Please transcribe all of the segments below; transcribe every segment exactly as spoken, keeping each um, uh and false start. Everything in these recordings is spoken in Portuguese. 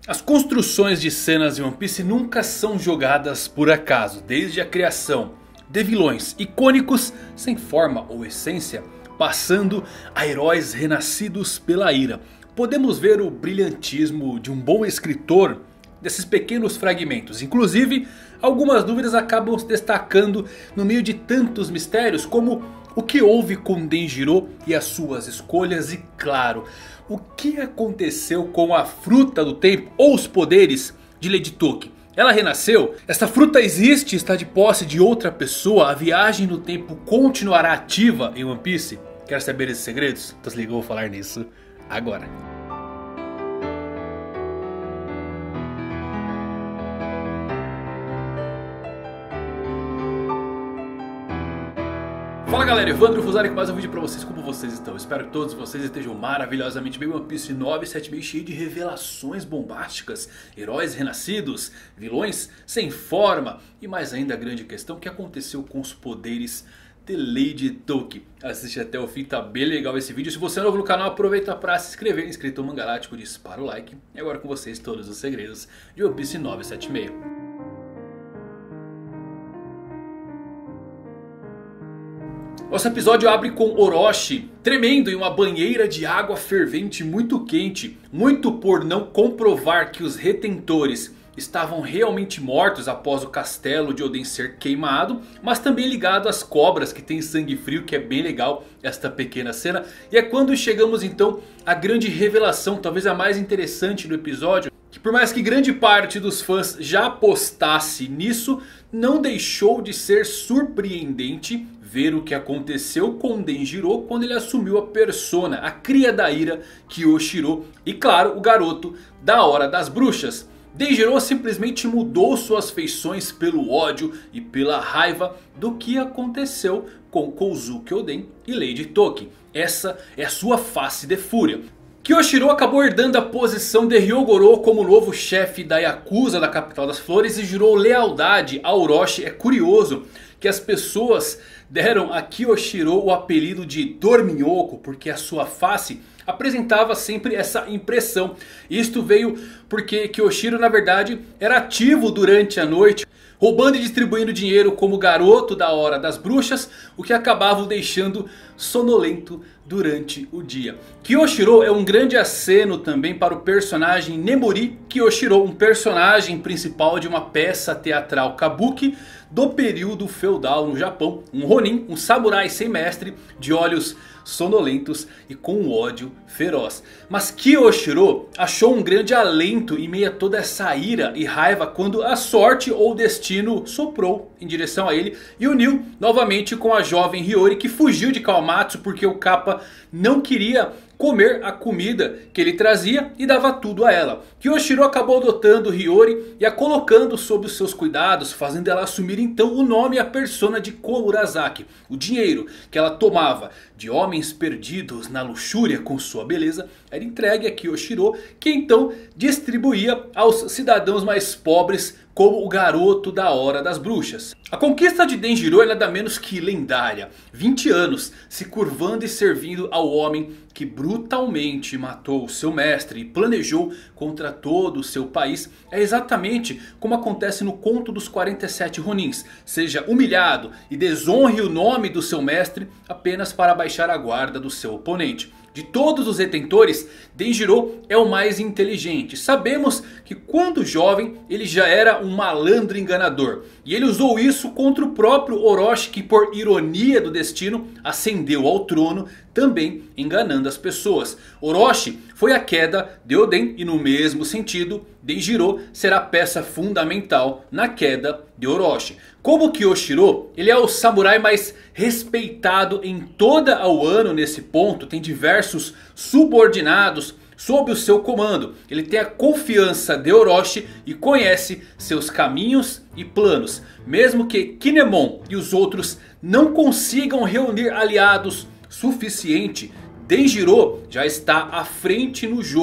As construções de cenas em One Piece nunca são jogadas por acaso. Desde a criação de vilões icônicos sem forma ou essência, passando a heróis renascidos pela ira. Podemos ver o brilhantismo de um bom escritor desses pequenos fragmentos. Inclusive, algumas dúvidas acabam se destacando no meio de tantos mistérios, como o que houve com Denjiro e as suas escolhas. E claro, o que aconteceu com a fruta do tempo ou os poderes de Lady Toki. Ela renasceu? Essa fruta existe e está de posse de outra pessoa? A viagem no tempo continuará ativa em One Piece? Quer saber esses segredos? Então se liga, eu vou falar nisso agora. Fala galera, Evandro Fusari com mais um vídeo pra vocês. Como vocês estão? Espero que todos vocês estejam maravilhosamente bem. One Piece nove sete seis cheio de revelações bombásticas, heróis renascidos, vilões sem forma e mais ainda a grande questão: o que aconteceu com os poderes de Lady Toki. Assiste até o fim, tá bem legal esse vídeo. Se você é novo no canal, aproveita para se inscrever. Inscrito Mangalático, dispara o like. E agora com vocês todos os segredos de One Piece nove sete seis. Nosso episódio abre com Orochi tremendo em uma banheira de água fervente muito quente. Muito por não comprovar que os retentores estavam realmente mortos após o castelo de Oden ser queimado. Mas também ligado às cobras que tem sangue frio, que é bem legal esta pequena cena. E é quando chegamos então à grande revelação, talvez a mais interessante do episódio. Que por mais que grande parte dos fãs já apostasse nisso, não deixou de ser surpreendente ver o que aconteceu com Denjiro quando ele assumiu a persona, a cria da ira, Kyoshiro. E claro, o garoto da Hora das Bruxas. Denjiro simplesmente mudou suas feições pelo ódio e pela raiva do que aconteceu com Kozuki Oden e Lady Toki. Essa é a sua face de fúria. Kyoshiro acabou herdando a posição de Hyogoro como novo chefe da Yakuza da capital das flores e jurou lealdade a Orochi. É curioso que as pessoas deram a Kyoshiro o apelido de Dorminhoco, porque a sua face apresentava sempre essa impressão. Isto veio porque Kyoshiro na verdade era ativo durante a noite, roubando e distribuindo dinheiro como garoto da Hora das Bruxas, o que acabava o deixando sonolento durante o dia. Kyoshiro é um grande aceno também para o personagem Nemuri Kyoshiro, um personagem principal de uma peça teatral kabuki do período feudal no Japão. Um ronin, um samurai sem mestre, de olhos sonolentos e com um ódio feroz. Mas Kyoshiro achou um grande alento em meio a toda essa ira e raiva quando a sorte ou o destino soprou em direção a ele e uniu novamente com a jovem Hiyori, que fugiu de Kawamatsu porque o Kappa não queria comer a comida que ele trazia e dava tudo a ela. Kyoshiro acabou adotando Hiyori e a colocando sob os seus cuidados, fazendo ela assumir então o nome e a persona de Kourasaki. O dinheiro que ela tomava de homens perdidos na luxúria com sua beleza era entregue a Kyoshiro, que então distribuía aos cidadãos mais pobres como o garoto da Hora das Bruxas. A conquista de Denjiro é nada menos que lendária. vinte anos se curvando e servindo ao homem que brutalmente matou seu mestre e planejou contra todo o seu país. É exatamente como acontece no conto dos quarenta e sete Ronins. Seja humilhado e desonre o nome do seu mestre apenas para baixar a guarda do seu oponente. De todos os retentores, Denjiro é o mais inteligente. Sabemos que quando jovem ele já era um malandro enganador. E ele usou isso contra o próprio Orochi, que por ironia do destino ascendeu ao trono, também enganando as pessoas. Orochi foi a queda de Oden e no mesmo sentido Denjiro será peça fundamental na queda de Orochi. Como Kyoshiro, ele é o samurai mais respeitado em toda a Wano nesse ponto. Tem diversos subordinados sob o seu comando. Ele tem a confiança de Orochi e conhece seus caminhos e planos. Mesmo que Kinemon e os outros não consigam reunir aliados suficiente, Denjiro já está à frente no jogo.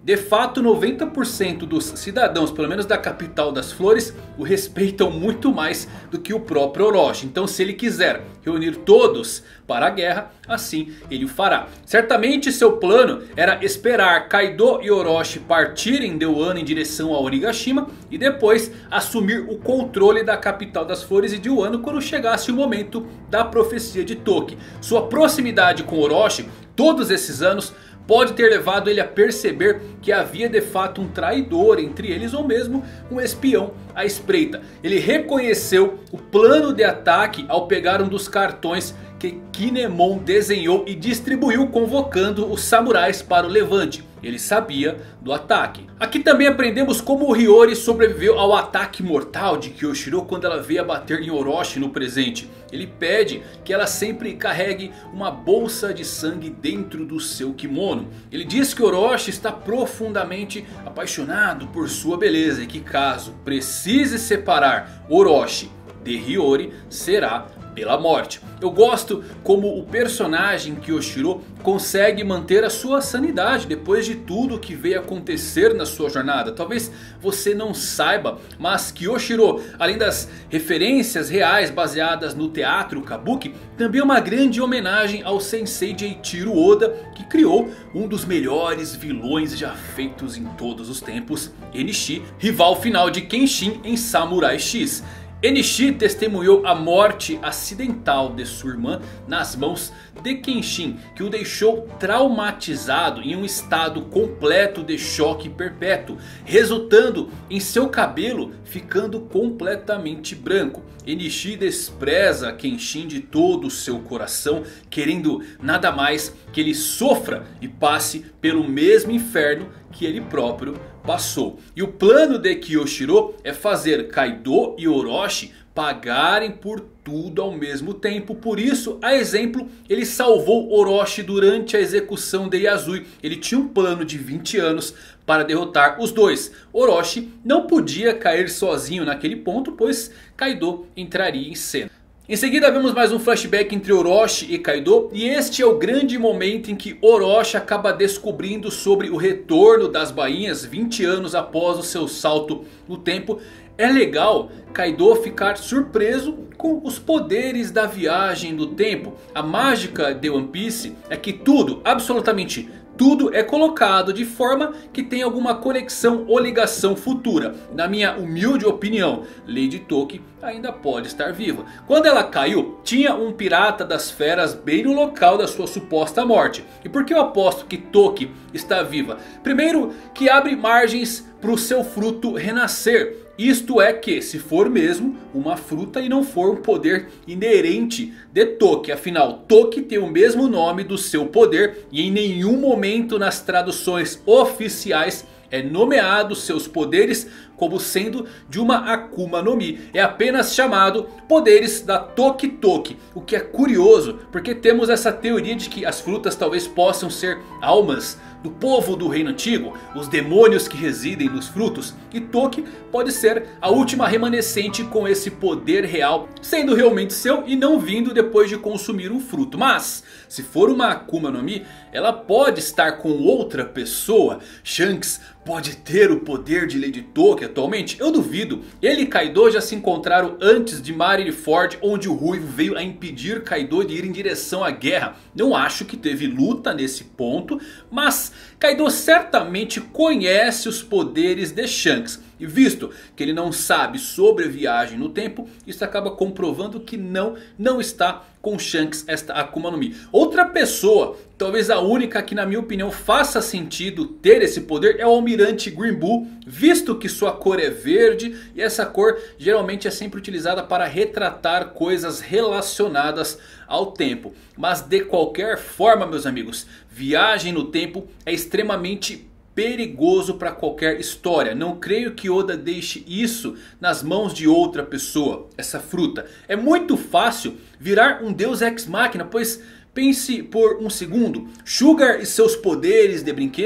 De fato, noventa por cento dos cidadãos, pelo menos da capital das flores, o respeitam muito mais do que o próprio Orochi. Então se ele quiser reunir todos para a guerra, assim ele o fará. Certamente seu plano era esperar Kaido e Orochi partirem de Wano em direção a Onigashima e depois assumir o controle da capital das flores e de Wano quando chegasse o momento da profecia de Toki. Sua proximidade com Orochi todos esses anos pode ter levado ele a perceber que havia de fato um traidor entre eles ou mesmo um espião à espreita. Ele reconheceu o plano de ataque ao pegar um dos cartões que Kinemon desenhou e distribuiu convocando os samurais para o levante. Ele sabia do ataque. Aqui também aprendemos como o Hiyori sobreviveu ao ataque mortal de Kyoshiro quando ela veio a bater em Orochi no presente. Ele pede que ela sempre carregue uma bolsa de sangue dentro do seu kimono. Ele diz que Orochi está profundamente apaixonado por sua beleza e que caso precise separar Orochi de Hiyori será pela morte. Eu gosto como o personagem Kyoshiro consegue manter a sua sanidade depois de tudo que veio acontecer na sua jornada. Talvez você não saiba, mas Kyoshiro, além das referências reais baseadas no teatro Kabuki, também é uma grande homenagem ao sensei Eiichiro Oda, que criou um dos melhores vilões já feitos em todos os tempos, Enishi, rival final de Kenshin em Samurai X. Enishi testemunhou a morte acidental de sua irmã nas mãos de Kenshin, que o deixou traumatizado em um estado completo de choque perpétuo, resultando em seu cabelo ficando completamente branco. Enishi despreza Kenshin de todo o seu coração, querendo nada mais que ele sofra e passe pelo mesmo inferno que ele próprio passou. E o plano de Kyoshiro é fazer Kaido e Orochi pagarem por tudo ao mesmo tempo. Por isso, a exemplo, ele salvou Orochi durante a execução de Yazui. Ele tinha um plano de vinte anos para derrotar os dois. Orochi não podia cair sozinho naquele ponto, pois Kaido entraria em cena. Em seguida vemos mais um flashback entre Orochi e Kaido. E este é o grande momento em que Orochi acaba descobrindo sobre o retorno das bainhas vinte anos após o seu salto no tempo. É legal Kaido ficar surpreso com os poderes da viagem do tempo. A mágica de One Piece é que tudo, absolutamente tudo, é colocado de forma que tem alguma conexão ou ligação futura. Na minha humilde opinião, Lady Toki ainda pode estar viva. Quando ela caiu, tinha um pirata das feras bem no local da sua suposta morte. E por que eu aposto que Toki está viva? Primeiro, que abre margens para o seu fruto renascer. Isto é que, se for mesmo uma fruta e não for um poder inerente de Toki. Afinal, Toki tem o mesmo nome do seu poder e em nenhum momento nas traduções oficiais é nomeado seus poderes como sendo de uma Akuma no Mi. É apenas chamado poderes da Toki Toki. O que é curioso, porque temos essa teoria de que as frutas talvez possam ser almas do povo do reino antigo, os demônios que residem nos frutos. E Toki pode ser a última remanescente com esse poder real, sendo realmente seu e não vindo depois de consumir um fruto. Mas se for uma Akuma no Mi, ela pode estar com outra pessoa. Shanks pode ter o poder de Lady Toki atualmente? Eu duvido. Ele e Kaido já se encontraram antes de Marineford, onde o Ruivo veio a impedir Kaido de ir em direção à guerra. Não acho que teve luta nesse ponto, mas Kaido certamente conhece os poderes de Shanks. E visto que ele não sabe sobre a viagem no tempo, isso acaba comprovando que não, não está com Shanks esta Akuma no Mi. Outra pessoa, talvez a única que na minha opinião faça sentido ter esse poder, é o Almirante Green Bull. Visto que sua cor é verde e essa cor geralmente é sempre utilizada para retratar coisas relacionadas ao tempo. Mas de qualquer forma, meus amigos, viagem no tempo é extremamente perigoso para qualquer história. Não creio que Oda deixe isso nas mãos de outra pessoa, essa fruta. É muito fácil virar um deus ex machina, pois pense por um segundo, Sugar e seus poderes de brinquedo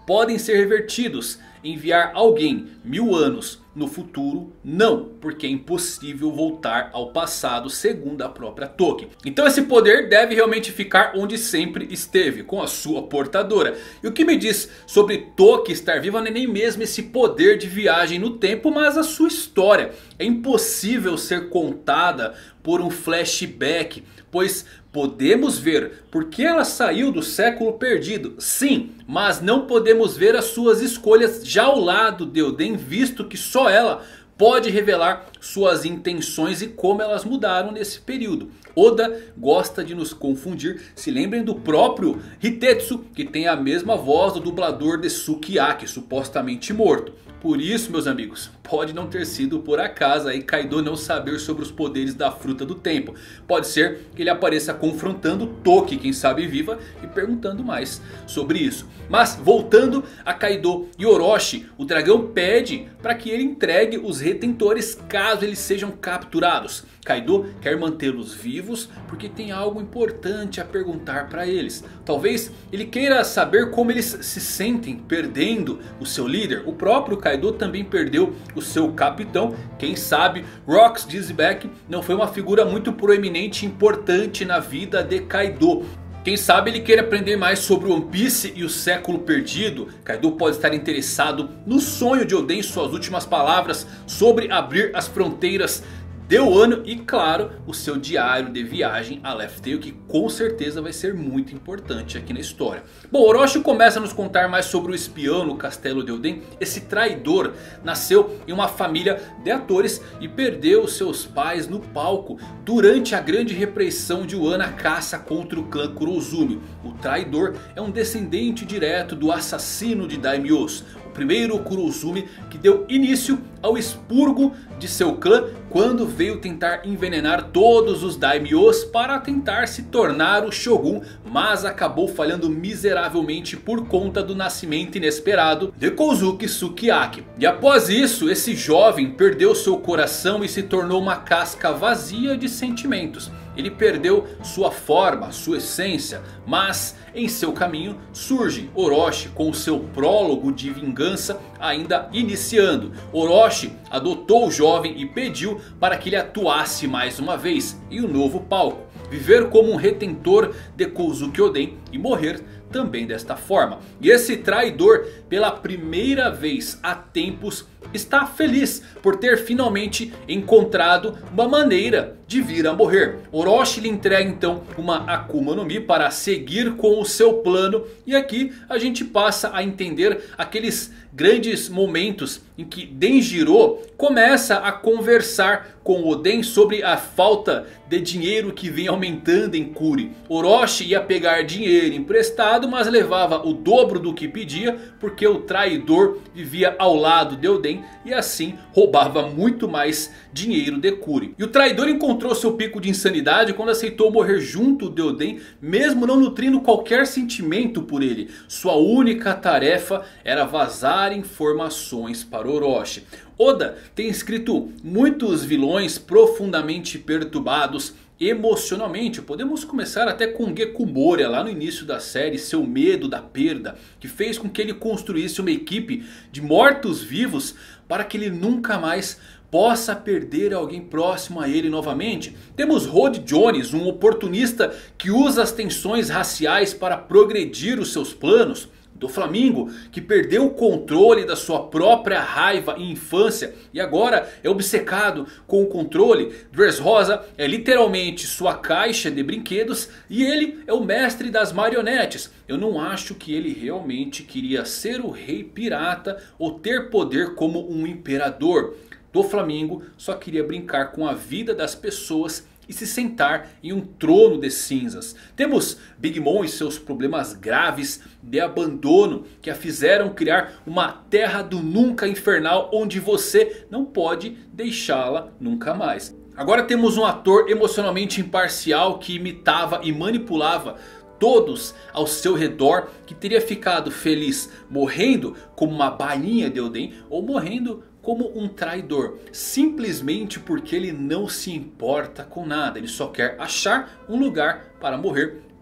podem ser revertidos. Enviar alguém mil anos no futuro, não, porque é impossível voltar ao passado, segundo a própria Toki. Então esse poder deve realmente ficar onde sempre esteve, com a sua portadora. E o que me diz sobre Toki estar viva não é nem mesmo esse poder de viagem no tempo, mas a sua história. É impossível ser contada por um flashback, pois podemos ver porque ela saiu do século perdido, sim, mas não podemos ver as suas escolhas já ao lado de Elden, visto que só ela pode revelar suas intenções e como elas mudaram nesse período. Oda gosta de nos confundir. Se lembrem do próprio Hitetsu, que tem a mesma voz do dublador de Sukiyaki, supostamente morto. Por isso, meus amigos, pode não ter sido por acaso aí Kaido não saber sobre os poderes da fruta do tempo. Pode ser que ele apareça confrontando Toki, quem sabe viva, e perguntando mais sobre isso. Mas voltando a Kaido e Orochi, o dragão pede para que ele entregue os retentores caso eles sejam capturados. Kaido quer mantê-los vivos porque tem algo importante a perguntar para eles. Talvez ele queira saber como eles se sentem perdendo o seu líder. O próprio Kaido também perdeu o seu capitão. Quem sabe Rocks Dizzyback não foi uma figura muito proeminente e importante na vida de Kaido. Quem sabe ele queira aprender mais sobre One Piece e o século perdido. Kaido pode estar interessado no sonho de Oden, suas últimas palavras sobre abrir as fronteiras de Wano e claro o seu diário de viagem a Laugh Tale, que com certeza vai ser muito importante aqui na história. Bom, Orochi começa a nos contar mais sobre o espião no castelo de Elden. Esse traidor nasceu em uma família de atores e perdeu seus pais no palco durante a grande repressão de Wano, a caça contra o clã Kurozumi. O traidor é um descendente direto do assassino de Daimyos, o primeiro Kurozumi que deu início ao expurgo de seu clã quando veio tentar envenenar todos os Daimyos para tentar se tornar o Shogun, mas acabou falhando miseravelmente por conta do nascimento inesperado de Kozuki Sukiyaki. E após isso, esse jovem perdeu seu coração e se tornou uma casca vazia de sentimentos. Ele perdeu sua forma, sua essência, mas em seu caminho surge Orochi com seu prólogo de vingança ainda iniciando. Orochi adotou o jovem e pediu para que ele atuasse mais uma vez em um novo palco. Viver como um retentor de Kozuki Oden e morrer também desta forma. E esse traidor, pela primeira vez há tempos, está feliz por ter finalmente encontrado uma maneira de vir a morrer. Orochi lhe entrega então uma Akuma no Mi para seguir com o seu plano. E aqui a gente passa a entender aqueles grandes momentos em que Denjiro começa a conversar com Oden sobre a falta de dinheiro que vem aumentando em Kuri. Orochi ia pegar dinheiro emprestado, mas levava o dobro do que pedia, porque o traidor vivia ao lado de Oden e assim roubava muito mais dinheiro de Kuri. E o traidor encontrou seu pico de insanidade quando aceitou morrer junto de Oden, mesmo não nutrindo qualquer sentimento por ele. Sua única tarefa era vazar informações para Orochi. Oda tem escrito muitos vilões profundamente perturbados emocionalmente. Podemos começar até com Gekko Moria lá no início da série. Seu medo da perda que fez com que ele construísse uma equipe de mortos-vivos para que ele nunca mais possa perder alguém próximo a ele novamente. Temos Rod Jones, um oportunista que usa as tensões raciais para progredir os seus planos. Do Flamingo, que perdeu o controle da sua própria raiva e infância e agora é obcecado com o controle. Dressrosa é literalmente sua caixa de brinquedos e ele é o mestre das marionetes. Eu não acho que ele realmente queria ser o rei pirata ou ter poder como um imperador. Do Flamingo só queria brincar com a vida das pessoas e se sentar em um trono de cinzas. Temos Big Mom e seus problemas graves de abandono que a fizeram criar uma terra do nunca infernal onde você não pode deixá-la nunca mais. Agora temos um ator emocionalmente imparcial que imitava e manipulava todos ao seu redor, que teria ficado feliz morrendo como uma bainha de Elden ou morrendo como um traidor, simplesmente porque ele não se importa com nada. Ele só quer achar um lugar para morrer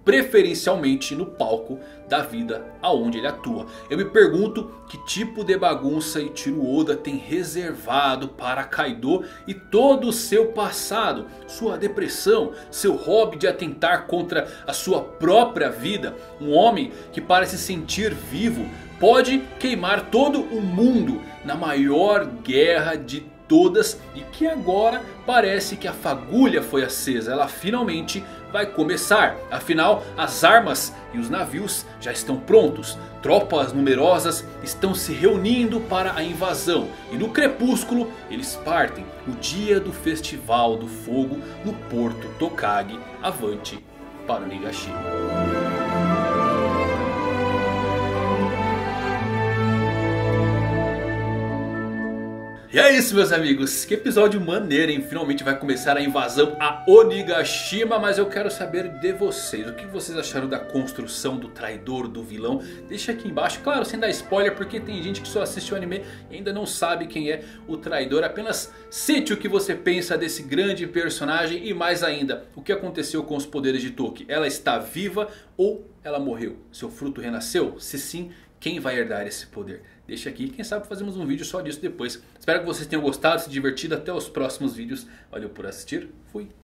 preferencialmente no palco da vida aonde ele atua. Eu me pergunto que tipo de bagunça Eiichiro Oda tem reservado para Kaido e todo o seu passado, sua depressão, seu hobby de atentar contra a sua própria vida. Um homem que para se sentir vivo pode queimar todo o mundo na maior guerra de todas e que agora parece que a fagulha foi acesa. Ela finalmente vai começar. Afinal, as armas e os navios já estão prontos. Tropas numerosas estão se reunindo para a invasão. E no crepúsculo eles partem. O dia do Festival do Fogo no Porto Tokage. Avante para Onigashima. E é isso, meus amigos, que episódio maneiro, hein? Finalmente vai começar a invasão a Onigashima. Mas eu quero saber de vocês, o que vocês acharam da construção do traidor, do vilão? Deixa aqui embaixo, claro, sem dar spoiler, porque tem gente que só assiste o anime e ainda não sabe quem é o traidor. Apenas cite o que você pensa desse grande personagem e mais ainda, o que aconteceu com os poderes de Toki? Ela está viva ou ela morreu? Seu fruto renasceu? Se sim, quem vai herdar esse poder? Deixa aqui, quem sabe fazemos um vídeo só disso depois. Espero que vocês tenham gostado, se divertido. Até os próximos vídeos. Valeu por assistir, fui!